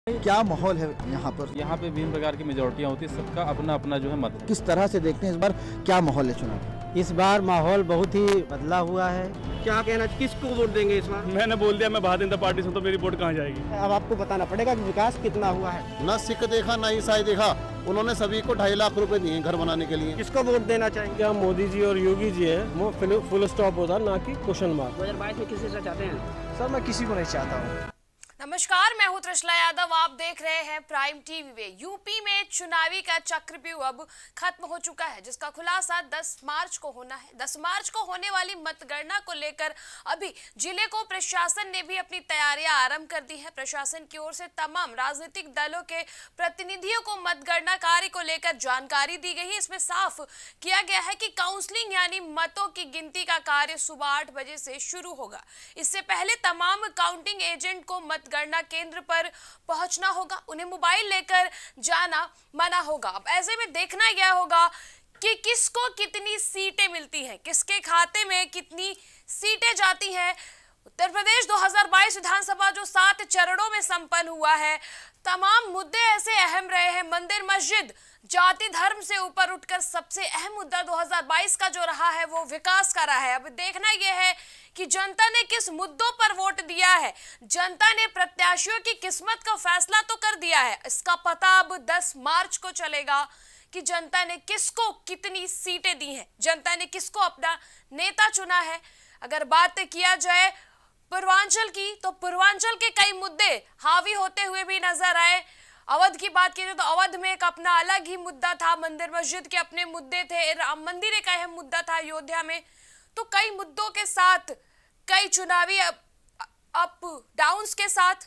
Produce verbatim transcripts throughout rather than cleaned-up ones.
क्या माहौल है यहाँ पर? यहाँ पे विभिन्न प्रकार की मेजोरिटियाँ होती है, सबका अपना अपना जो है मत। किस तरह से देखते हैं इस बार क्या माहौल है चुनाव? इस बार माहौल बहुत ही बदला हुआ है। क्या कहना, किसको वोट देंगे इस बार? मैंने बोल दिया मैं भारतीय जनता पार्टी से हूं, तो मेरी वोट कहाँ जाएगी? अब आपको बताना पड़ेगा कि विकास कितना हुआ है। न सिख देखा न ईसाई देखा, उन्होंने सभी को ढाई लाख रुपए दिए घर बनाने के लिए। किसको वोट देना चाहेंगे? क्या मोदी जी और योगी जी है वो फुल स्टॉप होता, ना कि क्वेश्चन मार्क। दो हजार बाईस में किसी से चाहते हैं? सर मैं किसी को नहीं चाहता हूँ। नमस्कार, मैं हूं त्रिशला यादव, आप देख रहे हैं प्राइम टीवी वे। यूपी में चुनावी का चक्रव्यूह अब खत्म हो चुका है, जिसका खुलासा दस मार्च को होना है। दस मार्च को होने वाली मतगणना को लेकर अभी जिले को प्रशासन ने भी अपनी तैयारियां आरंभ कर दी है। प्रशासन की ओर से तमाम राजनीतिक दलों के प्रतिनिधियों को मतगणना कार्य को लेकर जानकारी दी गई है। इसमें साफ किया गया है कि काउंसलिंग यानी मतों की गिनती का कार्य सुबह आठ बजे से शुरू होगा। इससे पहले तमाम काउंटिंग एजेंट को मत गणना केंद्र पर पहुंचना होगा, उन्हें मोबाइल लेकर जाना मना होगा। अब ऐसे में देखना यह होगा कि किसको कितनी सीटें मिलती हैं, किसके खाते में कितनी सीटें जाती हैं। उत्तर प्रदेश दो हज़ार बाईस विधानसभा जो सात चरणों में संपन्न हुआ है, तमाम मुद्दे ऐसे अहम रहे हैं। मंदिर मस्जिद जाति धर्म से ऊपर उठकर सबसे अहम मुद्दा दो हज़ार बाईस का जो रहा है वो विकास का रहा है। अब देखना यह है कि जनता ने किस मुद्दों पर वोट दिया है। जनता ने प्रत्याशियों की किस्मत का फैसला तो कर दिया है, इसका पता अब दस मार्च को चलेगा कि जनता ने किसको कितनी सीटें दी हैं, जनता ने किसको अपना नेता चुना है। अगर बात किया जाए पूर्वांचल की, तो पूर्वांचल के कई मुद्दे हावी होते हुए भी नजर आए। अवध की बात की जाए तो अवध में एक अपना अलग ही मुद्दा था, मंदिर मस्जिद के अपने मुद्दे थे, राम मंदिर एक अहम मुद्दा था अयोध्या में। तो कई मुद्दों के साथ, कई चुनावी अप, अप डाउन्स के साथ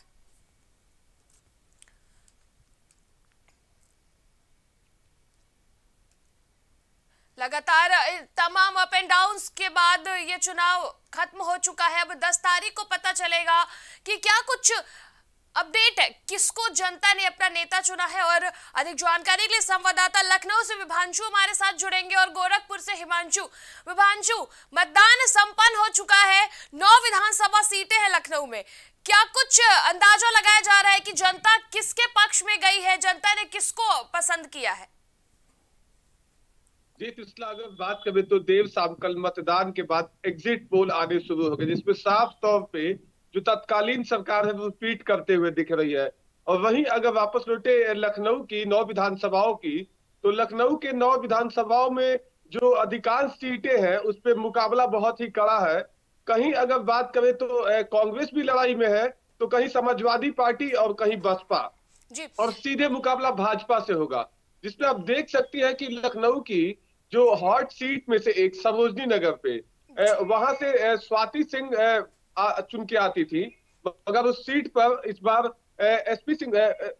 लगातार तमाम अप एंड डाउन्स के बाद ये चुनाव खत्म हो चुका है। अब दस तारीख को पता चलेगा कि क्या कुछ अपडेट है, किसको जनता ने अपना नेता चुना है। और अधिक जानकारी के लिए संवाददाता लखनऊ से विभांशु हमारे साथ जुड़ेंगे और गोरखपुर से हिमांशु। विभांशु, मतदान संपन्न हो चुका है, नौ विधानसभा सीटें हैं लखनऊ में। क्या कुछ अंदाजा लगाया जा रहा है कि जनता किसके पक्ष में गई है, जनता ने किसको पसंद किया है? जी पिछला अगर बात करें तो देव शाम कल मतदान के बाद एग्जिट पोल आने शुरू हो गए, जिसमें साफ तौर पे जो तत्कालीन सरकार है वो रिपीट करते हुए दिख रही है। और वहीं अगर वापस लौटे लखनऊ की नौ विधानसभाओं की, तो लखनऊ के नौ विधानसभाओं में जो अधिकांश सीटें हैं उस पर मुकाबला बहुत ही कड़ा है। कहीं अगर बात करें तो कांग्रेस भी लड़ाई में है, तो कहीं समाजवादी पार्टी और कहीं बसपा, और सीधे मुकाबला भाजपा से होगा। जिसमें आप देख सकती है कि लखनऊ की जो हॉट सीट में से एक सरोजनी नगर पे, वहां से स्वाति सिंह चुन के आती थी, मगर उस सीट पर इस बार एसपी सिंह,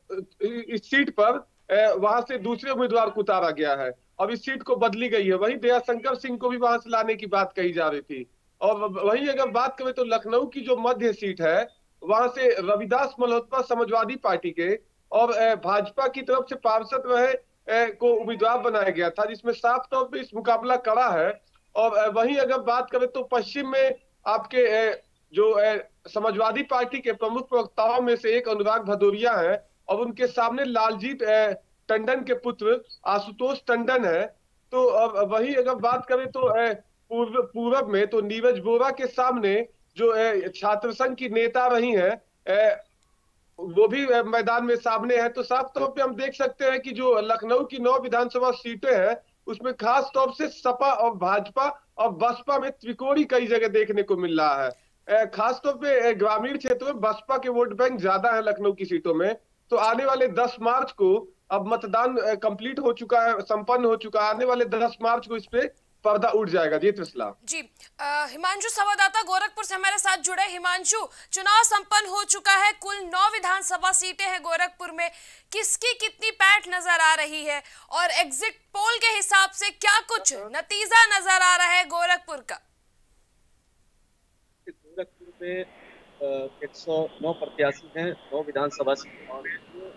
इस सीट पर वहां से दूसरे उम्मीदवार को उतारा गया है। अब इस सीट को बदली गई है। वहीं दयाशंकर सिंह को भी वहां से लाने की बात कही जा रही थी। और वहीं अगर बात करें तो लखनऊ की जो मध्य सीट है, वहां से रविदास मल्होत्रा समाजवादी पार्टी के और भाजपा की तरफ से पार्षद रहे को उम्मीदवार बनाया गया था, जिसमें साफ तौर पे इस मुकाबला कड़ा है। और वहीं अगर बात करें तो पश्चिम में आपके जो समाजवादी पार्टी के प्रमुख प्रवक्ताओं में से एक अनुराग भदौरिया है, और उनके सामने लालजीत टंडन के पुत्र आशुतोष टंडन है। तो वहीं अगर बात करें तो पूर्व पूर्व में तो नीरज वोरा के सामने जो छात्र संघ की नेता रही है वो भी मैदान में सामने है। तो साफ तौर पे हम देख सकते हैं कि जो लखनऊ की नौ विधानसभा सीटें हैं उसमें खास तौर से सपा और भाजपा और बसपा में त्रिकोणी कई जगह देखने को मिल रहा है। खास तौर पे ग्रामीण क्षेत्रों में बसपा के वोट बैंक ज्यादा है लखनऊ की सीटों में। तो आने वाले दस मार्च को अब मतदान कंप्लीट हो चुका है, संपन्न हो चुका है। आने वाले दस मार्च को इस पे पर्दा उठ जाएगा। जी त्रिशला जी, हिमांशु संवाददाता गोरखपुर से हमारे साथ जुड़े। हिमांशु, चुनाव संपन्न हो चुका है, कुल नौ विधानसभा सीटें हैं गोरखपुर में, किसकी कितनी पैठ नजर आ रही है और एग्जिट पोल के हिसाब से क्या कुछ नतीजा नजर आ रहा है गोरखपुर का? गोरखपुर में एक सौ नौ प्रत्याशी हैं, नौ विधानसभा सीट, और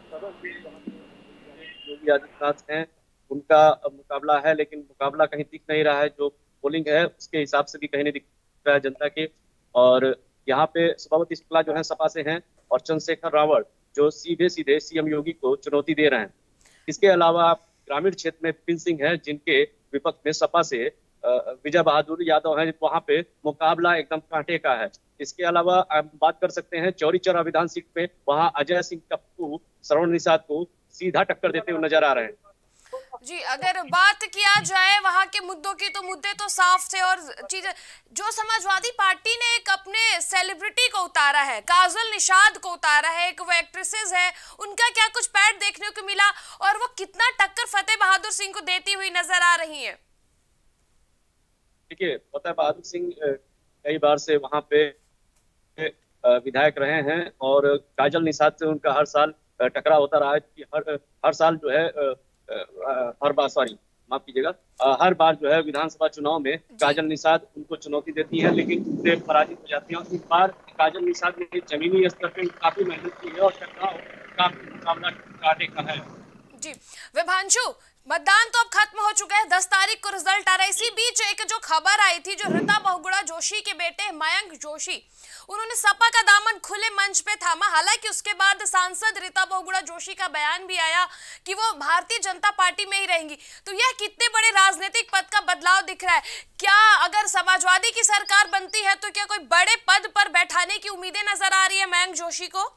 योगी आदित्यनाथ हैं उनका मुकाबला है, लेकिन मुकाबला कहीं दिख नहीं रहा है। जो पोलिंग है उसके हिसाब से भी कहीं नहीं दिख रहा है जनता के। और यहाँ पे सभापति शुक्ला जो है सपा से हैं, और चंद्रशेखर रावत जो सीधे सीधे सीएम योगी को चुनौती दे रहे हैं। इसके अलावा ग्रामीण क्षेत्र में विपिन सिंह है, जिनके विपक्ष में सपा से विजय बहादुर यादव है, वहां पे मुकाबला एकदम कांटे का है। इसके अलावा हम बात कर सकते हैं चौरी चौरा विधान सीट पे, वहां अजय सिंह टप्पू श्रवण निषाद को सीधा टक्कर देते हुए नजर आ रहे हैं। जी, अगर बात किया जाए वहां के मुद्दों की तो मुद्दे तो साफ थे और चीजें जो समाजवादी पार्टी ने एक अपने सेलिब्रिटी को उतारा है, काजल निषाद को उतारा है, एक वो एक्ट्रेसेस है, उनका क्या कुछ पैड देखने को मिला और वो कितना टक्कर फतेह बहादुर सिंह को देती हुई नजर आ रही है? देखिए, फतेह बहादुर सिंह कई बार से वहां पे विधायक रहे हैं और काजल निषाद से उनका हर साल टकराव होता रहा है कि हर हर साल जो है हर बार सॉरी माफ कीजिएगा हर बार जो है विधानसभा चुनाव में काजल निषाद उनको चुनौती देती है, लेकिन उससे पराजित हो जाती है। और इस बार काजल निषाद ने जमीनी स्तर पर काफी मेहनत की है और टकराव काफी मुकाबला काटे का है। जी विभांशु, मतदान तो अब खत्म हो चुका है, दस तारीख को रिजल्ट आ रहा है। इसी बीच एक जो खबर आई थी, जो रीता बहुगुणा जोशी के बेटे मयंक जोशी, उन्होंने सपा का दामन खुले मंच पे थामा। हालांकि उसके बाद सांसद रीता बहुगुणा जोशी का बयान भी आया कि वो भारतीय जनता पार्टी में ही रहेंगी। तो यह कितने बड़े राजनीतिक पद का बदलाव दिख रहा है? क्या अगर समाजवादी की सरकार बनती है तो क्या कोई बड़े पद पर बैठाने की उम्मीदें नजर आ रही है मयंक जोशी को?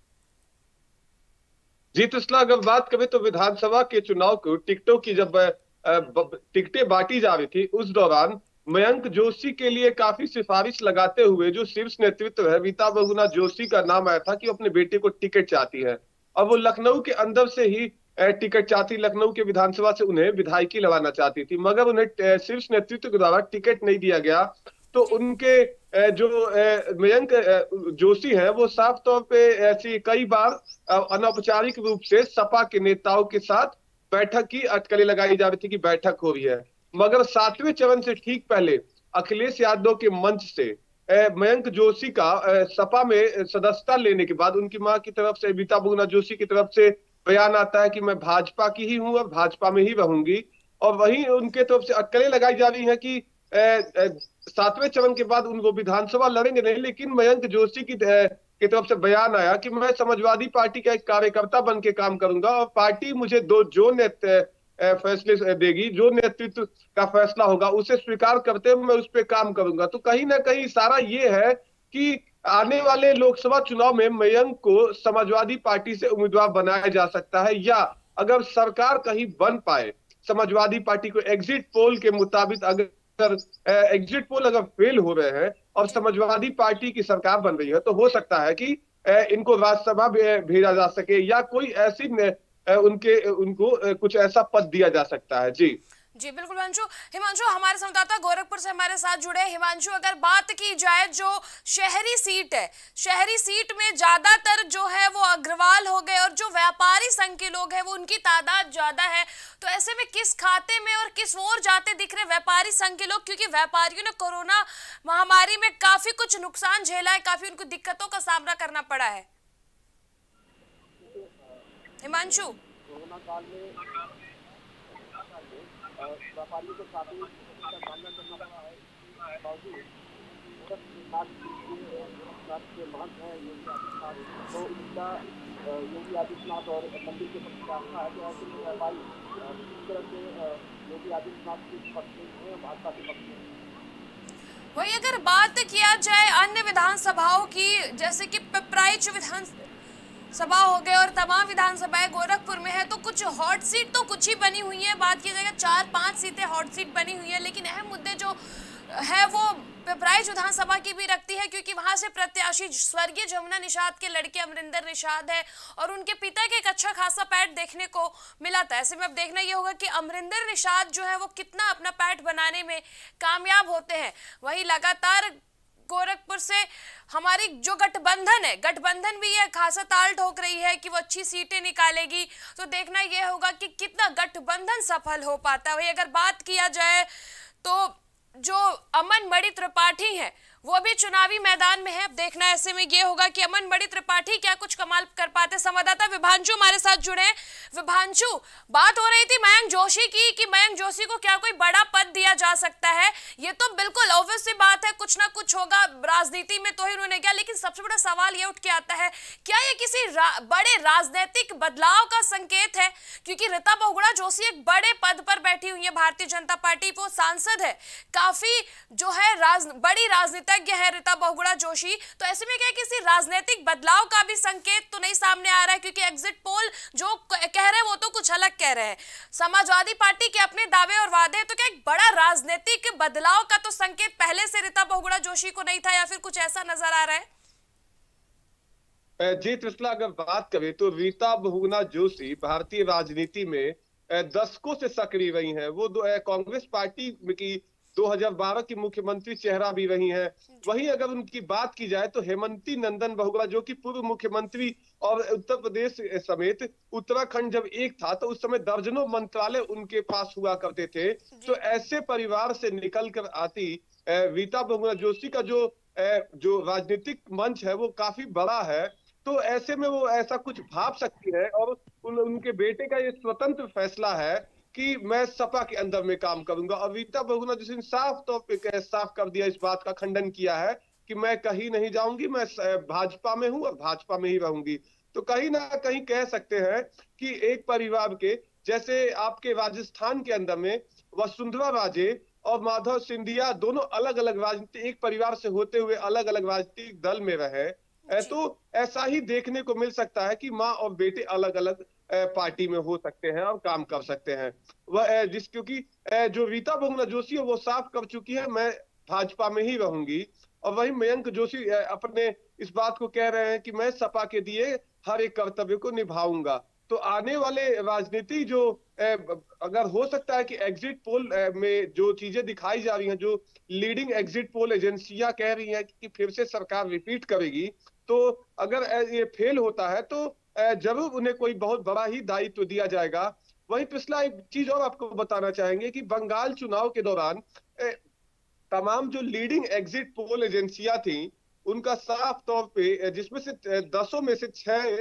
जी तृष्णा, अगर बात करें तो विधानसभा के चुनाव को टिकटों की जब टिकटें बांटी जा रही थी, उस दौरान मयंक जोशी के लिए काफी सिफारिश लगाते हुए जो शीर्ष नेतृत्व है, रीता बहुगुणा जोशी का नाम आया था कि अपने बेटे को टिकट चाहती है और वो लखनऊ के अंदर से ही टिकट चाहती, लखनऊ के विधानसभा से उन्हें विधायकी लड़ाना चाहती थी, मगर उन्हें शीर्ष नेतृत्व के द्वारा टिकट नहीं दिया गया। तो उनके जो मयंक जोशी हैं वो साफ तौर पे ऐसी कई बार अनौपचारिक रूप से सपा के नेताओं के साथ बैठक की अटकलें लगाई जा रही थी कि बैठक हो रही है, मगर सातवें चरण से ठीक पहले अखिलेश यादव के मंच से मयंक जोशी का सपा में सदस्यता लेने के बाद उनकी मां की तरफ से, रीता बहुगुणा जोशी की तरफ से बयान आता है कि मैं भाजपा की ही हूं और भाजपा में ही रहूंगी। और वहीं उनके तरफ से अटकलें लगाई जा रही है कि सातवें चरण के बाद उनको विधानसभा लड़ेंगे नहीं, लेकिन मयंक जोशी की की तरफ से बयान आया कि मैं समाजवादी पार्टी का एक कार्यकर्ता बन के काम करूंगा और पार्टी मुझे दो जो नेतृत्व फैसले देगी, जो नेतृत्व का फैसला होगा उसे स्वीकार करते हुए मैं उस पर काम करूंगा। तो कहीं ना कहीं इशारा ये है कि आने वाले लोकसभा चुनाव में मयंक को समाजवादी पार्टी से उम्मीदवार बनाया जा सकता है, या अगर सरकार कहीं बन पाए, समाजवादी पार्टी को एग्जिट पोल के मुताबिक अगर एग्जिट पोल अगर फेल हो रहे हैं और समाजवादी पार्टी की सरकार बन रही है, तो हो सकता है कि इनको राज्यसभा भेजा जा सके या कोई ऐसी उनके उनको कुछ ऐसा पद दिया जा सकता है। जी जी बिल्कुल हिमांशु। हिमांशु, हमारे संवाददाता गोरखपुर से हमारे साथ जुड़े। हिमांशु, अगर बात की जाए जो शहरी सीट है, शहरी सीट में ज्यादातर जो है वो अग्रवाल हो गए और जो व्यापारी संघ के लोग हैं वो उनकी तादाद ज्यादा है, तो ऐसे में किस खाते में और किस ओर जाते दिख रहे व्यापारी संघ के लोग? क्योंकि व्यापारियों ने कोरोना महामारी में काफी कुछ नुकसान झेला है, काफी उनको दिक्कतों का सामना करना पड़ा है। हिमांशु, कोरोना काल में व्यापारियों को काफी का सामना करना पड़ा है, बावजूद के महंत है योगी आदित्यनाथ, तो उनका योगी आदित्यनाथ और मंदिर के प्रति आस्था है, तो ऐसे में व्यापारी इस तरह से योगी आदित्यनाथ के पक्ष में है, भाजपा के पक्ष में। वही अगर बात किया जाए अन्य विधानसभाओं की, जैसे कि पिपराइच विधान सभा हो गए और तमाम विधानसभाएं गोरखपुर में है, तो कुछ हॉट सीट तो कुछ ही बनी हुई है। बात की जाएगा चार पांच सीटें हॉट सीट बनी हुई है, लेकिन अहम मुद्दे जो है वो पिपराइच विधानसभा की भी रखती है, क्योंकि वहां से प्रत्याशी स्वर्गीय जमुना निषाद के लड़के अमरिंदर निषाद है और उनके पिता के एक अच्छा खासा पैठ देखने को मिला था। ऐसे में अब देखना ये होगा कि अमरिंदर निषाद जो है वो कितना अपना पैठ बनाने में कामयाब होते हैं। वही लगातार गोरखपुर से हमारी जो गठबंधन है, गठबंधन भी यह खासा ताल ठोक रही है कि वो अच्छी सीटें निकालेगी, तो देखना यह होगा कि कितना गठबंधन सफल हो पाता है। वही अगर बात किया जाए तो जो अमन मणि त्रिपाठी है वो भी चुनावी मैदान में है। अब देखना ऐसे में ये होगा कि अमन मणि त्रिपाठी क्या कुछ कमाल कर पाते। संवाददाता विभांशु हमारे साथ जुड़े हैं। विभांशु, बात हो रही थी मयंक जोशी की कि मयंक जोशी को क्या कोई बड़ा पद दिया जा सकता है। ये तो बिल्कुल ऑब्वियस सी बात है, कुछ ना कुछ होगा राजनीति में तो ही उन्होंने किया, लेकिन सबसे बड़ा सवाल ये उठ के आता है क्या ये किसी रा, बड़े राजनीतिक बदलाव का संकेत है? क्योंकि रीता बहुगुणा जोशी एक बड़े पद पर बैठी हुई है भारतीय जनता पार्टी, वो सांसद है, काफी जो है राज, बड़ी राजनीतिज्ञ है रीता बहुगुणा जोशी। तो ऐसे में क्या किसी राजनीतिक बदलाव का भी संकेत तो नहीं सामने आ रहा है? क्योंकि एग्जिट पोल जो कह रहे हैं वो तो कुछ अलग कह रहे हैं। समाजवादी पार्टी के अपने दावे और वादे, तो क्या एक बड़ा राजनीतिक बदलाव का तो संकेत पहले से रीता बहुगुणा जोशी को नहीं था, या फिर कुछ ऐसा नजर आ रहा है? जी त्रिशला, अगर बात करें तो रीता बहुगुणा जोशी भारतीय राजनीति में दशकों से सक्रिय रही हैं। वो कांग्रेस पार्टी की दो हज़ार बारह की मुख्यमंत्री चेहरा भी रही हैं। वहीं अगर उनकी बात की जाए तो हेमंती नंदन बहुगुणा, जो कि पूर्व मुख्यमंत्री और उत्तर प्रदेश समेत उत्तराखंड जब एक था तो उस समय दर्जनों मंत्रालय उनके पास हुआ करते थे। तो ऐसे परिवार से निकल कर आती रीता बहुगुणा जोशी का जो जो राजनीतिक मंच है वो काफी बड़ा है। तो ऐसे में वो ऐसा कुछ भाप सकती है, और उन, उनके बेटे का ये स्वतंत्र फैसला है कि मैं सपा के अंदर में काम करूंगा। और रीता बहुगुणा जोशी ने साफ तौर पे साफ कर दिया, इस बात का खंडन किया है कि मैं कहीं नहीं जाऊंगी, मैं भाजपा में हूं और भाजपा में ही रहूंगी। तो कहीं ना कहीं कह सकते हैं कि एक परिवार के, जैसे आपके राजस्थान के अंदर में वसुंधरा राजे और माधव सिंधिया दोनों अलग अलग राजनीति एक परिवार से होते हुए अलग अलग राजनीतिक दल में रहे, तो ऐसा ही देखने को मिल सकता है कि माँ और बेटे अलग अलग पार्टी में हो सकते हैं और काम कर सकते हैं। वह जिस क्योंकि जो रीता बहुगुणा जोशी है वो साफ कर चुकी है मैं भाजपा में ही रहूंगी, और वही मयंक जोशी अपने इस बात को कह रहे हैं कि मैं सपा के दिए हर एक कर्तव्य को निभाऊंगा। तो आने वाले राजनीति जो अगर हो सकता है कि एग्जिट पोल में जो चीजें दिखाई जा रही हैं, जो लीडिंग एग्जिट पोल एजेंसियां कह रही हैं कि फिर से सरकार रिपीट करेगी, तो अगर ये फेल होता है तो जरूर उन्हें कोई बहुत बड़ा ही दायित्व दिया जाएगा। वहीं पिछला एक चीज और आपको बताना चाहेंगे कि बंगाल चुनाव के दौरान तमाम जो लीडिंग एग्जिट पोल एजेंसियां थी उनका साफ तौर पे, जिसमें से दसों में से छह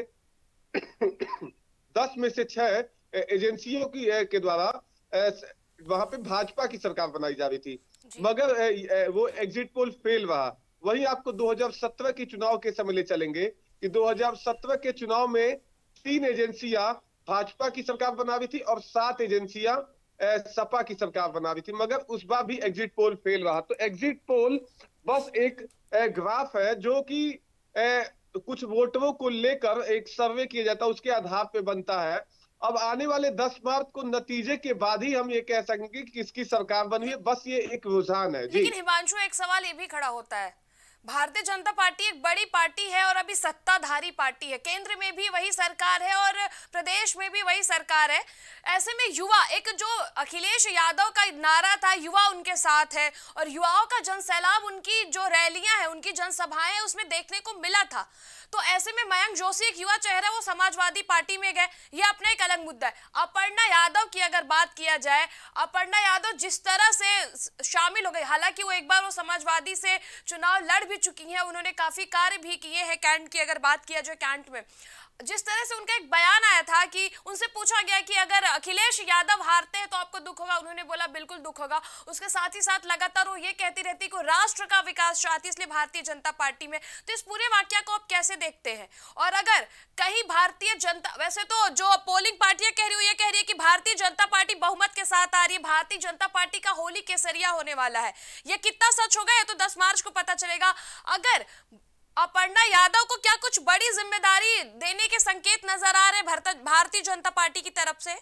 दस में से छह एजेंसियों की के द्वारा वहां पे भाजपा की सरकार बनाई जा रही थी, मगर वो एग्जिट पोल फेल रहा। वहीं आपको दो हज़ार सत्रह के चुनाव के समय ले चलेंगे कि दो हज़ार सत्रह के चुनाव में तीन एजेंसियां भाजपा की सरकार बना रही थी और सात एजेंसियां सपा की सरकार बना रही थी, मगर उस बार भी एग्जिट पोल फेल रहा। तो एग्जिट पोल बस एक ग्राफ है जो कि कुछ वोटरों को लेकर एक सर्वे किया जाता है, उसके आधार पे बनता है। अब आने वाले दस मार्च को नतीजे के बाद ही हम ये कह सकेंगे कि किसकी सरकार बनी है, बस ये एक रुझान है। जी लेकिन हिमांशु, एक सवाल ये भी खड़ा होता है, भारतीय जनता पार्टी एक बड़ी पार्टी है और अभी सत्ताधारी पार्टी है, केंद्र में भी वही सरकार है और प्रदेश में भी वही सरकार है। ऐसे में युवा, एक जो अखिलेश यादव का नारा था युवा उनके साथ है, और युवाओं का जनसैलाब, उनकी जो रैलियां हैं, उनकी जनसभाएं हैं, उसमें देखने को मिला था। तो ऐसे में मयंक जोशी एक युवा चेहरा, वो समाजवादी पार्टी में गए, ये अपना एक अलग मुद्दा है। अपर्णा यादव की अगर बात किया जाए, अपर्णा यादव जिस तरह से शामिल हो गई, हालांकि वो एक बार वो समाजवादी से चुनाव लड़ भी चुकी हैं, उन्होंने काफी कार्य भी किए हैं कैंट की अगर बात किया जाए, कैंट में जिस तरह से उनका एक बयान आया था कि उनसे पूछा गया कि अगर अखिलेश यादव हारते हैं तो आपको दुख होगा, उन्होंने बोला बिल्कुल दुख होगा। उसके साथ ही साथ लगातार वो ये कहती रहती कि राष्ट्र का विकास चाहती, इसलिए भारतीय जनता पार्टी में। तो इस पूरे वाकया को आप कैसे देखते हैं? और अगर कहीं भारतीय जनता, वैसे तो जो पोलिंग पार्टियां कह रही है, ये कह रही है कि भारतीय जनता पार्टी बहुमत के साथ आ रही है, भारतीय जनता पार्टी का होली केसरिया होने वाला है, ये कितना सच होगा ये तो दस मार्च को पता चलेगा। अगर अपर्णा यादव को क्या कुछ बड़ी जिम्मेदारी देने के संकेत नजर आ रहे हैं भारतीय जनता पार्टी की तरफ से?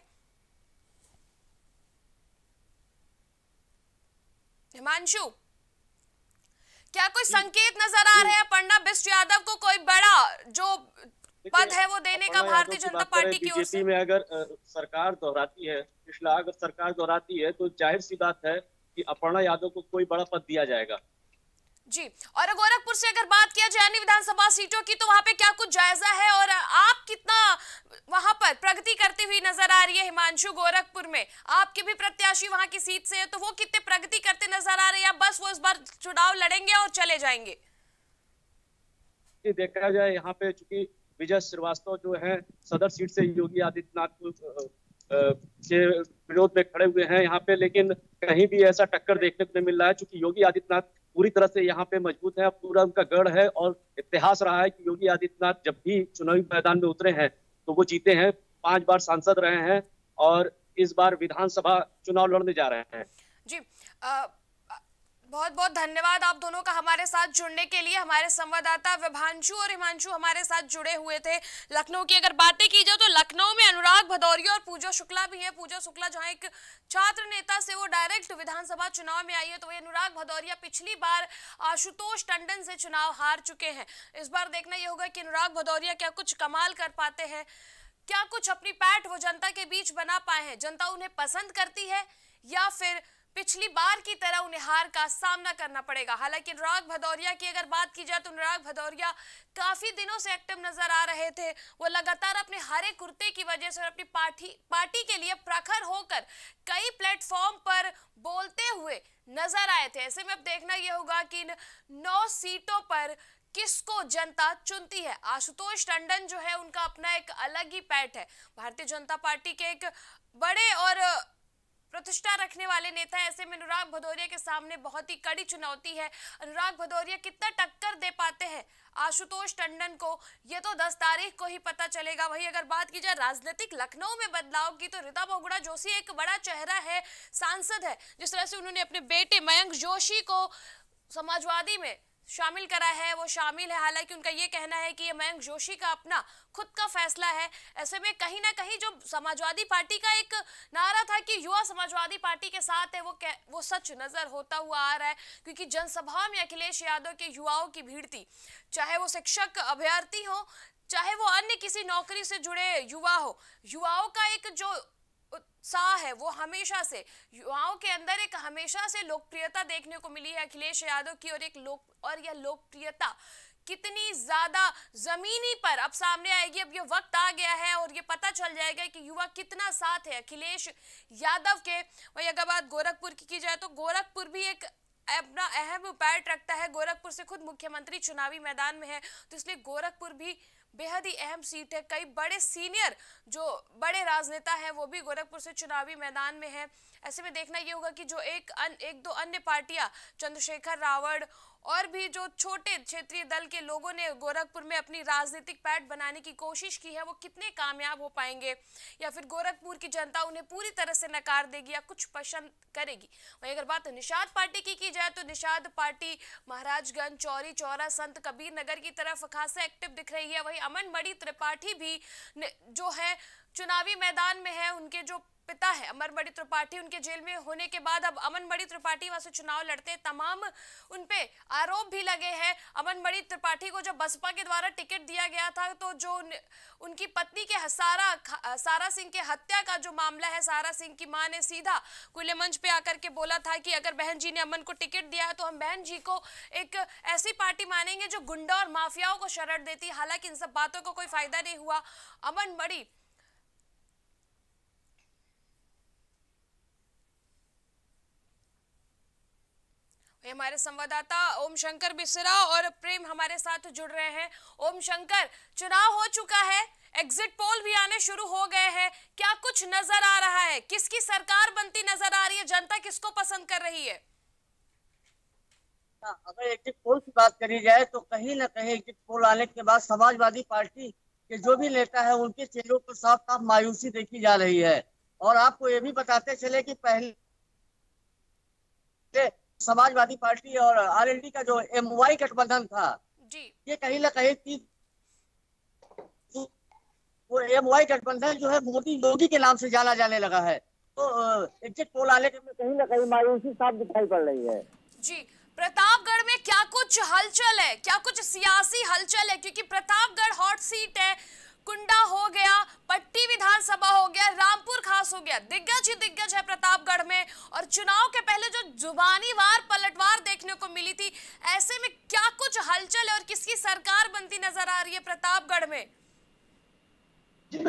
हिमांशु, क्या कोई संकेत नजर आ रहे हैं अपर्णा बिष्ट यादव को कोई बड़ा जो पद है वो देने का भारतीय जनता पार्टी की ओर से? में अगर सरकार दोहराती है, पिछला अगर सरकार दोहराती है तो जाहिर सी बात है कि अपर्णा यादव को कोई बड़ा पद दिया जाएगा। जी, और गोरखपुर से अगर बात किया जाए अन्य विधानसभा सीटों की, तो वहां पे क्या कुछ जायजा है और आप कितना वहां पर प्रगति करती हुई नजर आ रही है? हिमांशु, गोरखपुर में आपके भी प्रत्याशी वहां की सीट से है, तो वो कितने प्रगति करते नजर आ रहे हैं, बस वो इस बार चुनाव लड़ेंगे और चले जाएंगे? देखा जाए यहाँ पे चूंकि विजय श्रीवास्तव जो है सदर सीट से योगी आदित्यनाथ को के विरोध में खड़े हुए हैं यहाँ पे, लेकिन कहीं भी ऐसा टक्कर देखने को नहीं मिल रहा है, क्योंकि योगी आदित्यनाथ पूरी तरह से यहाँ पे मजबूत है, पूरा उनका गढ़ है और इतिहास रहा है कि योगी आदित्यनाथ जब भी चुनावी मैदान में उतरे हैं तो वो जीते हैं, पांच बार सांसद रहे हैं और इस बार विधानसभा चुनाव लड़ने जा रहे हैं। जी आ... बहुत बहुत धन्यवाद आप दोनों का हमारे साथ जुड़ने के लिए। हमारे संवाददाता विभांशु और हिमांशु हमारे साथ जुड़े हुए थे। लखनऊ की अगर बातें की जाए तो लखनऊ में अनुराग भदौरिया और पूजा शुक्ला भी है। पूजा शुक्ला जहां एक छात्र नेता से वो डायरेक्ट विधानसभा चुनाव में आई है, तो वही अनुराग भदौरिया पिछली बार आशुतोष टंडन से चुनाव हार चुके हैं। इस बार देखना यह होगा कि अनुराग भदौरिया क्या कुछ कमाल कर पाते हैं, क्या कुछ अपनी पैठ वो जनता के बीच बना पाए हैं, जनता उन्हें पसंद करती है या फिर पिछली बार की तरह उन्हें हार का सामना करना पड़ेगा। हालांकि अनुराग भदौरिया की अगर बात की जाए तो अनुराग भदौरिया काफी दिनों से एक्टिव नजर आ रहे थे। वो लगातार अपने हरे कुर्ते की वजह से और अपनी पार्टी पार्टी के लिए प्रखर होकर कई प्लेटफॉर्म पर बोलते हुए नजर आए थे। ऐसे में अब देखना यह होगा कि इन नौ सीटों पर किसको जनता चुनती है। आशुतोष टंडन जो है उनका अपना एक अलग ही पैठ है, भारतीय जनता पार्टी के एक बड़े और प्रतिष्ठा रखने वाले नेता है। ऐसे में अनुराग भदौरिया के सामने बहुत ही कड़ी चुनौती है। अनुराग भदौरिया कितना टक्कर दे पाते हैं आशुतोष टंडन को, ये तो दस तारीख को ही पता चलेगा। वही अगर बात की जाए राजनीतिक लखनऊ में बदलाव की, तो रीता बहुगुणा जोशी एक बड़ा चेहरा है, सांसद है। जिस तरह से उन्होंने अपने बेटे मयंक जोशी को समाजवादी में शामिल करा है, वो शामिल है। हालांकि उनका ये कहना है कि ये मयंक जोशी का अपना खुद का फैसला है। ऐसे में कहीं ना कहीं जो समाजवादी पार्टी का एक नारा था कि युवा समाजवादी पार्टी के साथ है, वो वो सच नजर होता हुआ आ रहा है, क्योंकि जनसभा में अखिलेश यादव के युवाओं की भीड़ थी, चाहे वो शिक्षक अभ्यर्थी हो, चाहे वो अन्य किसी नौकरी से जुड़े युवा हो। युवाओं का एक जो उत्साह है वो हमेशा से, युवाओं के अंदर एक हमेशा से लोकप्रियता देखने को मिली है अखिलेश यादव की, और एक लोक और यह लोकप्रियता कितनी ज्यादा जमीनी पर अब सामने आएगी। अब ये वक्त आ गया है और ये पता चल जाएगा कि युवा कितना साथ है अखिलेश यादव के। वही अगर बात गोरखपुर की की जाए तो गोरखपुर भी एक अपना अहम पैठ रखता है। गोरखपुर से खुद मुख्यमंत्री चुनावी मैदान में है, तो इसलिए गोरखपुर भी बेहद ही अहम सीट है। कई बड़े सीनियर जो बड़े राजनेता हैं वो भी गोरखपुर से चुनावी मैदान में है। ऐसे में देखना ये होगा कि जो एक अन, एक दो अन्य पार्टियां, चंद्रशेखर रावड़ और भी जो छोटे क्षेत्रीय दल के लोगों ने गोरखपुर में अपनी राजनीतिक पैठ बनाने की कोशिश की है, वो कितने कामयाब हो पाएंगे, या फिर गोरखपुर की जनता उन्हें पूरी तरह से नकार देगी या कुछ पसंद करेगी। वहीं अगर बात निषाद पार्टी की की जाए तो निषाद पार्टी महाराजगंज, चौरी चौरा, संत कबीर नगर की तरफ खासा एक्टिव दिख रही है। वहीं अमन मणि त्रिपाठी भी जो है चुनावी मैदान में है। उनके जो पिता है अमर मणि त्रिपाठी, उनके जेल में होने के बाद अब अमन मणि त्रिपाठी वहां से चुनाव लड़ते हैं। तमाम उनपे आरोप भी लगे हैं। अमन मणि त्रिपाठी को जब बसपा के द्वारा टिकट दिया गया था तो जो उन, उनकी पत्नी के सारा सारा सिंह के हत्या का जो मामला है, सारा सिंह की मां ने सीधा खुले मंच पे आकर के बोला था कि अगर बहन जी ने अमन को टिकट दिया है तो हम बहन जी को एक ऐसी पार्टी मानेंगे जो गुंडा और माफियाओं को शरण देती। हालांकि इन सब बातों को कोई फायदा नहीं हुआ। अमन मणि हमारे संवाददाता ओम शंकर बिसरा और प्रेम हमारे साथ जुड़ रहे हैं। ओम शंकर, चुनाव हो चुका है, एग्जिट पोल भी आने शुरू हो गए हैं, क्या कुछ नजर आ रहा है? किसकी सरकार बनती नजर आ रही है? जनता किसको पसंद कर रही है? अगर एग्जिट पोल की बात करी जाए तो कहीं ना कहीं एग्जिट पोल आने के बाद समाजवादी पार्टी के जो भी नेता है उनके चेहरों पर साफ साफ मायूसी देखी जा रही है। और आपको ये भी बताते चले कि पहले समाजवादी पार्टी और आरएलडी का जो एमवाई गठबंधन था जी, ये कहीं ना कहीं वो एमवाई गठबंधन जो है मोदी योगी के नाम से जाना जाने लगा है। तो एग्जिट पोल आने के कहीं ना कहीं मायूसी साफ दिखाई पड़ रही है। जी, प्रतापगढ़ में क्या कुछ हलचल है, क्या कुछ सियासी हलचल है? क्योंकि प्रतापगढ़ हॉट सीट है, कुंडा हो गया, पट्टी विधानसभा हो गया, रामपुर खास हो गया, दिग्गज ही दिग्गज है प्रतापगढ़ में। और चुनाव के पहले जो जुबानी वार पलटवार देखने को मिली थी, ऐसे में क्या कुछ हलचल है और किसकी सरकार बनती नजर आ रही है प्रतापगढ़ में? जी बिल्कुल,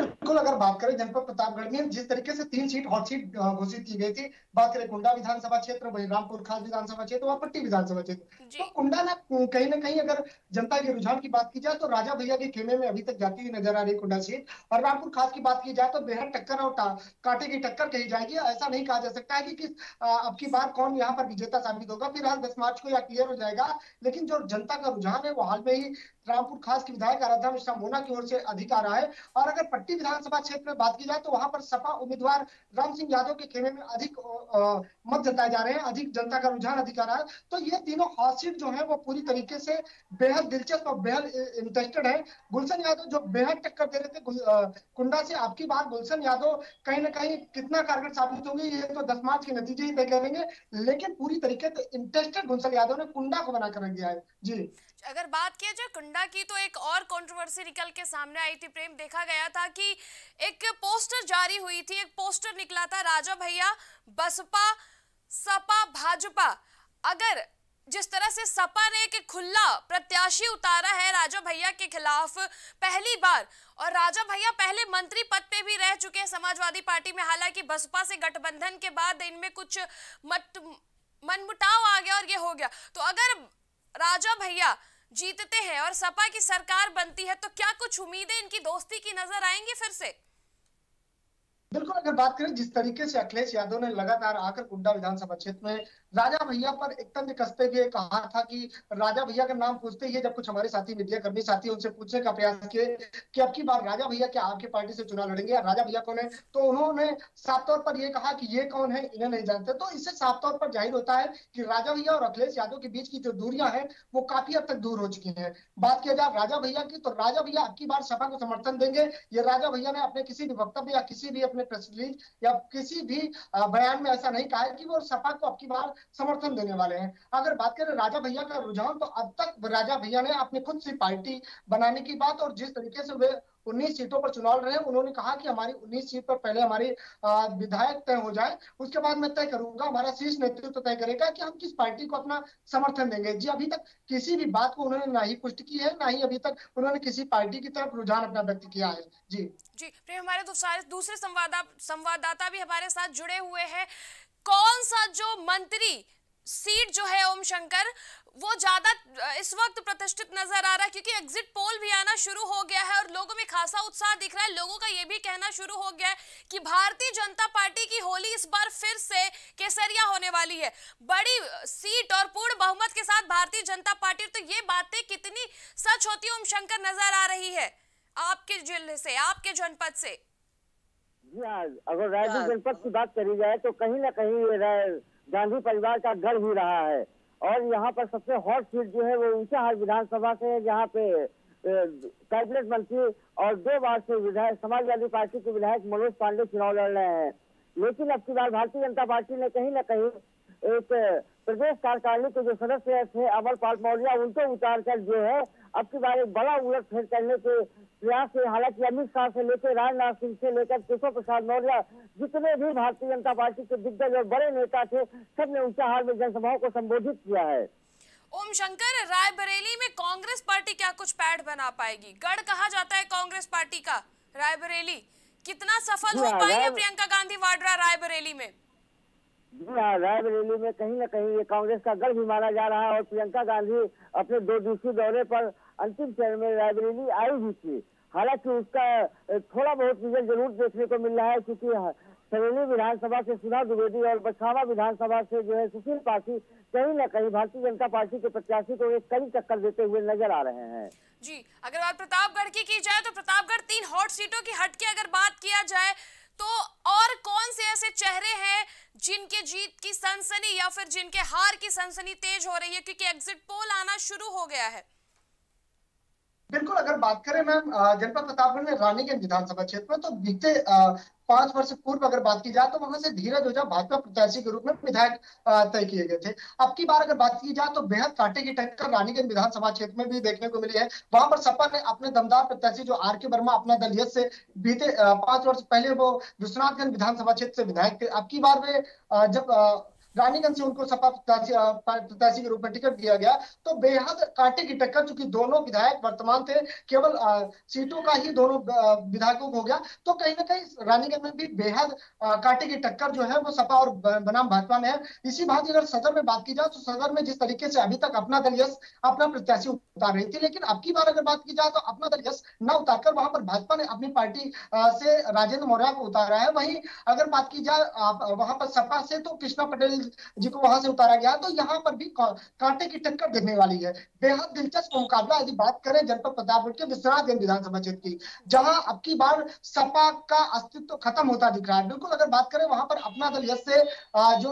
अगर बात करें जनपद प्रतापगढ़ में जिस तरीके से तीन सीट हॉट सीट घोषित की गई थी, बात करें कुंडा विधानसभा क्षेत्र, बलरामपुर खास विधानसभा क्षेत्र और पट्टी विधानसभा क्षेत्र, तो कुंडा ना कहीं ना कहीं अगर जनता के रुझान की बात की जाए तो राजा भैया के खेमे में अभी तक जाती हुई नजर आ रही कुंडा सीट। और रामपुर खास की बात की जाए तो बेहद टक्कर और कांटे की टक्कर कही जाएगी। ऐसा नहीं कहा जा सकता है कि किस अब की बार कौन यहाँ पर विजेता साबित होगा, फिलहाल दस मार्च को यह क्लियर हो जाएगा। लेकिन जो जनता का रुझान है वो हाल में ही रामपुर खास की विधायक आराध्या मिश्रा मोना की ओर से अधिक आ रहा है। और अगर पट्टी विधानसभा क्षेत्र में बात की जाए तो वहां पर सपा उम्मीदवार राम सिंह यादव के खेमे में अधिक मत जताए जा रहे हैं, अधिक जनता का रुझान अधिक आ रहा है। तो ये तीनों हॉट सीट जो है वो पूरी तरीके से बेहद दिलचस्प और बेहद इंटरेस्टेड है। गुलशन यादव जो बेहद टक्कर दे रहे थे कुंडा से, आपकी बार गुलशन यादव कहीं ना कहीं कितना कारगर साबित होंगे ये तो दस मार्च के नतीजे ही तय करेंगे। लेकिन पूरी तरीके से इंटरेस्टेड गुलशन यादव ने कुंडा को बनाकर रख दिया है। जी अगर बात किया जाए कुंडा की तो एक और कंट्रोवर्सी निकल के सामने आई थी प्रेम। देखा गया था कि एक पोस्टर जारी हुई थी, एक पोस्टर निकला था राजा भैया बसपा सपा भाजपा। अगर जिस तरह से सपा ने एक खुला प्रत्याशी उतारा है राजा भैया के खिलाफ पहली बार, और राजा भैया पहले मंत्री पद पे भी रह चुके हैं समाजवादी पार्टी में, हालांकि बसपा से गठबंधन के बाद इनमें कुछ मत मनमुटाव आ गया और ये हो गया। तो अगर राजा भैया जीतते हैं और सपा की सरकार बनती है तो क्या कुछ उम्मीदें इनकी दोस्ती की नजर आएंगी फिर से? बिल्कुल, अगर बात करें जिस तरीके से अखिलेश यादव ने लगातार आकर कुंडा विधानसभा क्षेत्र में राजा भैया पर एक तंज कसते हुए कहा था कि राजा भैया का नाम पूछते ही जब कुछ हमारे साथी मीडिया कर्मी साथी उनसे पूछने का प्रयास किए कि अब की बार राजा भैया क्या आपकी पार्टी से चुनाव लड़ेंगे या राजा भैया कौन है, तो उन्होंने साफ तौर पर यह कहा कि ये कौन है इन्हें नहीं जानते। तो इससे साफ तौर पर जाहिर होता है कि राजा भैया और अखिलेश यादव के बीच की जो दूरियां हैं वो काफी हद तक दूर हो चुकी है। बात किया जाए राजा भैया की तो राजा भैया अब की बार सपा को समर्थन देंगे। ये राजा भैया ने अपने किसी भी वक्तव्य या किसी भी अपने प्रेस रिलीज या किसी भी बयान में ऐसा नहीं कहा है कि वो सपा को अब की बार समर्थन देने वाले हैं। अगर बात करें राजा भैया का रुझान तो अब तक राजा भैया ने अपनी खुद से पार्टी बनाने की बात और जिस तरीके से वे उन्नीस सीटों पर चुनाव लड़ रहे हैं, उन्होंने कहा कि हमारी उन्नीस सीट पर पहले हमारी विधायक तय हो जाए, उसके बाद मैं तय करूंगा, हमारा शीर्ष नेतृत्व तय करेगा कि हम किस पार्टी को अपना समर्थन देंगे। जी अभी तक किसी भी बात को उन्होंने ना ही पुष्टि की है, ना ही अभी तक उन्होंने किसी पार्टी की तरफ रुझान अपना व्यक्त किया है। जी जी प्रेम, हमारे दूसरे संवाददाता संवाददाता भी हमारे साथ जुड़े हुए हैं। कौन सा जो मंत्री सीट जो है ओम शंकर वो ज्यादा इस वक्त प्रतिष्ठित नजर आ रहा है, क्योंकि एग्जिट पोल भी आना शुरू हो गया है और लोगों में खासा उत्साह दिख रहा है। लोगों का ये भी कहना शुरू हो गया है कि भारतीय जनता पार्टी की होली इस बार फिर से केसरिया होने वाली है, बड़ी सीट और पूर्ण बहुमत के साथ भारतीय जनता पार्टी। तो ये बातें कितनी सच होती ओम शंकर नजर आ रही है आपके जिले से, आपके जनपद से? जी हाँ, अगर रायपुर जनपद की बात करी जाए तो कहीं ना कहीं गांधी परिवार का गढ़ ही रहा है और यहाँ पर सबसे हॉट सीट जो है वो ऊंचाहार विधानसभा से है, जहाँ पे कैबिनेट मंत्री और दो बार से विधायक समाजवादी पार्टी के विधायक मनोज पांडे चुनाव लड़ रहे हैं। लेकिन अब की बार भारतीय जनता पार्टी ने कहीं ना कहीं एक प्रदेश कार्यकारिणी के जो सदस्य थे अमर पाल मौर्य, उनको उतार कर जो है अब की बार एक बड़ा उलटफेर करने के प्रयास है। हालांकि अमित शाह से लेकर राजनाथ सिंह से लेकर केशव प्रसाद मौर्य, जितने भी भारतीय जनता पार्टी के दिग्गज और बड़े नेता थे, सबने ऊंचाहार में जनसभाओं को संबोधित किया है। ओम शंकर, रायबरेली में कांग्रेस पार्टी क्या कुछ पैठ बना पाएगी? गढ़ कहा जाता है कांग्रेस पार्टी का रायबरेली, कितना सफल हो पाएंगे प्रियंका गांधी वाड्रा रायबरेली में? जी हाँ, रायबरेली में कहीं ना कहीं ये कांग्रेस का गढ़ भी माना जा रहा है और प्रियंका गांधी अपने दो दिवसीय दौरे पर अंतिम चरण में रायबरेली आई हुई थी। हालांकि उसका थोड़ा बहुत रिजल्ट जरूर देखने को मिल रहा है, क्योंकि सरेली विधानसभा से सुधा द्विवेदी और बछावा विधानसभा से जो है सुशील पासी कहीं ना कहीं भारतीय जनता पार्टी के प्रत्याशी को एक कड़ी टक्कर देते हुए नजर आ रहे हैं। जी, अगर बात प्रतापगढ़ की की जाए तो प्रतापगढ़ तीन हॉट सीटों की हट के अगर बात किया जाए तो और कौन से ऐसे चेहरे हैं जिनके जीत की सनसनी या फिर जिनके हार की सनसनी तेज हो रही है, क्योंकि एग्जिट पोल आना शुरू हो गया है? बिल्कुल, अगर बात करें मैम जनपद प्रतापगढ़ में रानीगंज विधानसभा क्षेत्र में तो बीते पांच वर्ष पूर्व अगर बात की जाए तो वहां से धीरज ओझा भाजपा प्रत्याशी के रूप में विधायक तय किए गए थे। अब की बार अगर बात की जाए तो बेहद कांटे की टक्कर रानीगंज विधानसभा क्षेत्र में भी देखने को मिली है। वहां पर सपा ने अपने दमदार प्रत्याशी जो आर के वर्मा अपना दल से बीते पांच वर्ष पहले वो विश्वनाथगंज विधानसभा क्षेत्र से विधायक थे। अब की बार वे जब रानीगंज से उनको सपा प्रत्याशी प्रत्याशी के रूप में टिकट दिया गया, तो बेहद कांटे की टक्कर, चूंकि दोनों विधायक वर्तमान थे, केवल सीटों का ही दोनों विधायकों को हो गया, तो कहीं ना कहीं रानीगंज में भी बेहद कांटे की टक्कर जो है वो सपा और बनाम भाजपा में है। इसी बात अगर सदर में बात की जाए तो सदर में जिस तरीके से अभी तक अपना दल यश अपना प्रत्याशी उतार रही थी, लेकिन अब की बार अगर बात की जाए तो अपना दल यश न उतारकर वहां पर भाजपा ने अपनी पार्टी से राजेंद्र मौर्य को उतारा है। वहीं अगर बात की जाए वहां पर सपा से तो कृष्णा पटेल जी को वहां से उतारा गया, तो यहाँ पर भी कांटे की टक्कर देखने वाली है। बेहद दिलचस्प मुकाबला यदि बात करें जनपद प्रतापगढ़ के विश्वनाथगंज विधानसभा क्षेत्र की, जहां अब की बार सपा का अस्तित्व खत्म होता दिख रहा है। बिल्कुल अगर बात करें वहां पर अपना दल यश से जो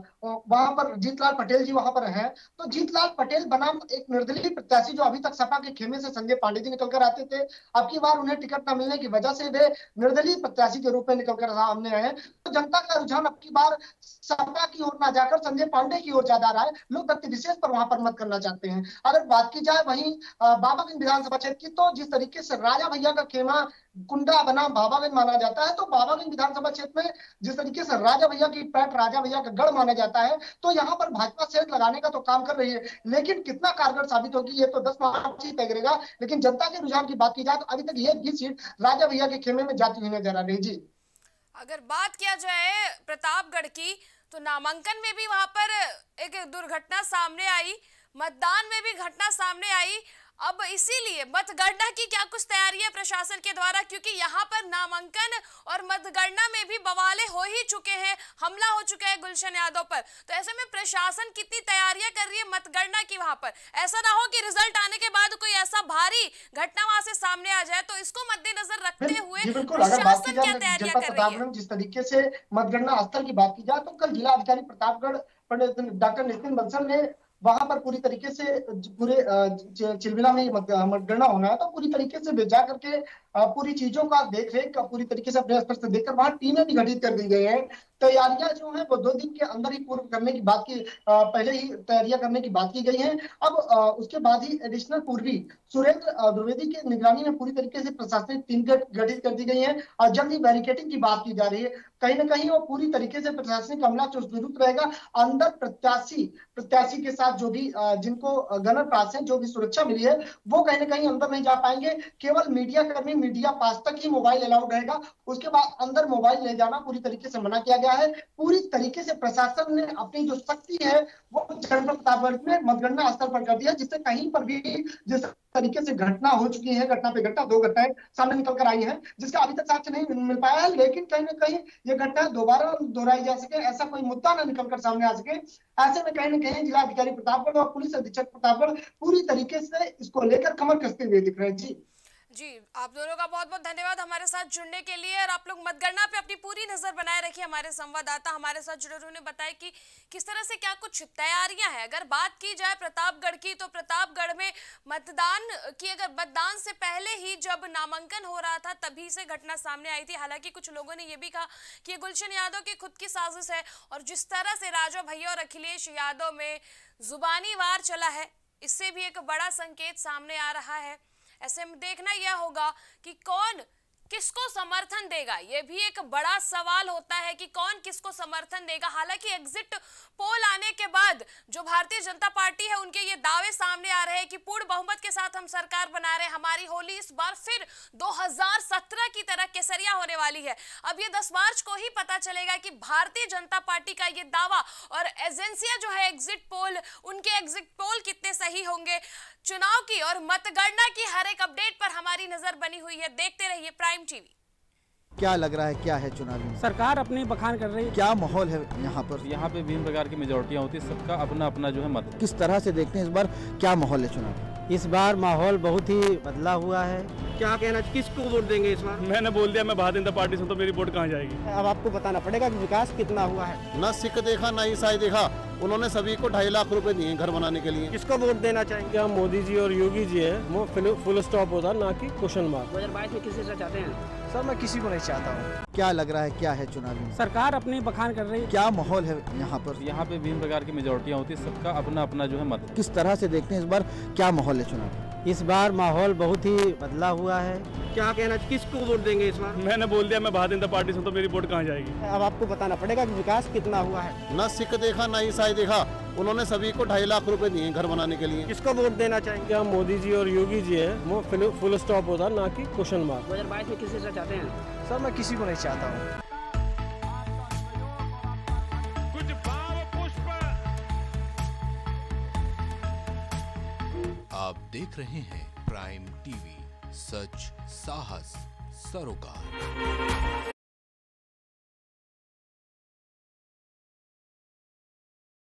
वहां पर जीतलाल पटेल जी वहां पर हैं, तो जीतलाल पटेल बनाम एक निर्दलीय प्रत्याशी जो अभी तक सपा के खेमे से संजय पांडे जी निकल कर आते थे, अब की बार उन्हें टिकट न मिलने की वजह से वे निर्दलीय प्रत्याशी के रूप में निकल कर सामने आए। तो जनता का रुझान अब की बार सपा की ओर ना जाकर संजय पांडे की ओर ज्यादा रहा है। लोग व्यक्ति विशेष पर वहां पर मत करना चाहते हैं। अगर बात की जाए वहीं बाबागंज विधानसभा क्षेत्र की, तो जिस तरीके से राजा भैया का खेमा कुंडा बनाम बाबागंज माना जाता है, तो बाबागंज विधानसभा क्षेत्र में जिस तरीके से राजा भैया की पैठ राजा भैया का गढ़ माना जाता है, तो यहाँ पर भाजपा सेट लगाने का तो काम कर रही है, लेकिन कितना कारगर साबित होगी ये तो दस मार्च ही तय करेगा। लेकिन जनता के रुझान की बात की जाए तो अभी तक ये भी सीट राजा भैया के खेमे में जाती हुई नजर आ रही। जी, अगर बात किया जाए प्रतापगढ़ की, तो नामांकन में भी वहां पर एक दुर्घटना सामने आई, मतदान में भी घटना सामने आई। अब इसीलिए मतगणना की क्या कुछ तैयारियां प्रशासन के द्वारा, क्योंकि यहाँ पर नामांकन और मतगणना में भी बवाले हो ही चुके हैं, हमला हो चुका है गुलशन यादव पर। तो ऐसे में प्रशासन कितनी तैयारियां कर रही है मतगणना की वहां पर, ऐसा ना हो कि रिजल्ट आने के बाद कोई ऐसा भारी घटना वहां से सामने आ जाए। तो इसको मद्देनजर रखते हुए प्रशासन क्या तैयारियां कर रही है? जिस तरीके से मतगणना स्थल की बात की जाए तो कल जिला अधिकारी प्रतापगढ़ डॉक्टर नितिन बंसल ने वहां पर पूरी तरीके से पूरे चिलबिला में मतगणना होना है, तो पूरी तरीके से जा करके पूरी चीजों का देख रेख पूरी तरीके से अपने स्तर से देखकर वहां टीमें भी गठित कर दी गई हैं। तैयारियां जो है वो दो दिन के अंदर ही पूर्व करने की बात की पहले ही तैयारियां करने की बात की गई है। अब उसके बाद ही एडिशनल पूर्वी सुरेंद्र द्विवेदी की निगरानी में पूरी तरीके से प्रशासनिक टीम गठित कर दी गई है और जल्द ही बैरिकेडिंग की बात की जा रही है। कहीं ना कहीं वो पूरी तरीके से प्रशासनिक अमला चुस्त दुरुस्त रहेगा। अंदर प्रत्याशी प्रत्याशी के साथ जो भी जिनको गनर पास है, जो भी सुरक्षा मिली है, वो कहीं ना कहीं अंदर नहीं जा पाएंगे। केवल मीडिया कर्मी मीडिया पास तक ही मोबाइल अलाउड रहेगा, उसके बाद अंदर मोबाइल ले जाना पूरी तरीके से मना किया गया है। पूरी तरीके से प्रशासन ने अपनी जो शक्ति है वो जनपद प्रतापगढ़ में मतगणना स्थल पर कर दिया, जिससे कहीं पर भी जिस तरीके से घटना हो चुकी है, घटना पे घटना दो घटनाएं सामने निकल कर आई हैं, जिसका अभी तक साक्ष्य नहीं मिल पाया है, लेकिन कहीं ना कहीं ये घटना दोबारा दोहराई जा सके, ऐसा कोई मुद्दा न निकल कर सामने आ सके। ऐसे में कहीं ना कहीं जिला अधिकारी प्रतापगढ़ और पुलिस अधीक्षक प्रतापगढ़ पूरी तरीके से इसको लेकर कमर कसते हुए दिख रहे हैं। जी जी, आप दोनों का बहुत बहुत धन्यवाद हमारे साथ जुड़ने के लिए। और आप लोग मतगणना पे अपनी पूरी नजर बनाए रखिए। हमारे संवाददाता हमारे साथ जुड़े उन्होंने बताया कि किस तरह से क्या कुछ तैयारियां हैं। अगर बात की जाए प्रतापगढ़ की, तो प्रतापगढ़ में मतदान की अगर मतदान से पहले ही जब नामांकन हो रहा था तभी से घटना सामने आई थी। हालांकि कुछ लोगों ने यह भी कहा कि ये गुलशन यादव की खुद की साजिश है, और जिस तरह से राजा भैया और अखिलेश यादव में जुबानी वार चला है, इससे भी एक बड़ा संकेत सामने आ रहा है। ऐसे में देखना यह होगा कि कौन किसको समर्थन देगा। यह भी एक बड़ा सवाल होता है कि कौन किसको समर्थन देगा। हालांकि एग्जिट पोल आने के बाद जो भारतीय जनता पार्टी है, उनके ये दावे सामने आ रहे हैं कि पूर्ण बहुमत के साथ हम सरकार बना रहे हैं, हमारी होली इस बार फिर दो हज़ार सत्रह की तरह केसरिया होने वाली है। अब ये दस मार्च को ही पता चलेगा कि भारतीय जनता पार्टी का ये दावा और एजेंसियां जो है एग्जिट पोल, उनके एग्जिट पोल कितने सही होंगे। चुनाव की और मतगणना की हर एक अपडेट पर हमारी नजर बनी हुई है। देखते रहिए प्राइम टीवी। क्या लग रहा है, क्या है चुनावी में? सरकार अपनी बखान कर रही है। क्या माहौल है यहाँ पर? यहाँ पे विभिन्न प्रकार की मेजोरिटियाँ होती है, सबका अपना अपना जो है मत है। किस तरह से देखते हैं इस बार क्या माहौल है चुनाव? इस बार माहौल बहुत ही बदला हुआ है। क्या कहना, किसको वोट देंगे इस बार? मैंने बोल दिया मैं भारतीय जनता पार्टी से, तो मेरी वोट कहाँ जाएगी? अब आपको बताना पड़ेगा कि विकास कितना हुआ है। न सिख देखा न ईसाई देखा, उन्होंने सभी को ढाई लाख रुपए दिए घर बनाने के लिए। किसको वोट देना चाहेंगे? क्या मोदी जी और योगी जी है वो फुल स्टॉप होता, ना कि क्वेश्चन मार्क। दो हजार बाईस में किसे चाहते हैं? सर मैं किसी को नहीं चाहता हूँ। क्या लग रहा है, क्या है चुनावी में? सरकार अपनी बखान कर रही है। क्या माहौल है यहाँ पर? यहाँ पे विभिन्न प्रकार की मेजोरिटियाँ होती है, सबका अपना अपना जो है मत है। किस तरह से देखते हैं इस बार क्या माहौल है चुनाव? इस बार माहौल बहुत ही बदला हुआ है। क्या कहना, किसको वोट देंगे इस बार? मैंने बोल दिया मैं भारतीय जनता पार्टी से, तो मेरी वोट कहाँ जाएगी। अब आपको बताना पड़ेगा कि विकास कितना हुआ है। न सिख देखा न ईसाई देखा, उन्होंने सभी को ढाई लाख रुपए दिए घर बनाने के लिए। किसको वोट देना चाहेंगे? क्या मोदी जी और योगी जी है वो फुल स्टॉप होता, ना कि क्वेश्चन मार्क। दो हजार बाईस में किसे चाहते हैं? सर मैं किसी को नहीं चाहता हूँ। आप देख रहे हैं प्राइम टीवी, सच साहस सरोकार।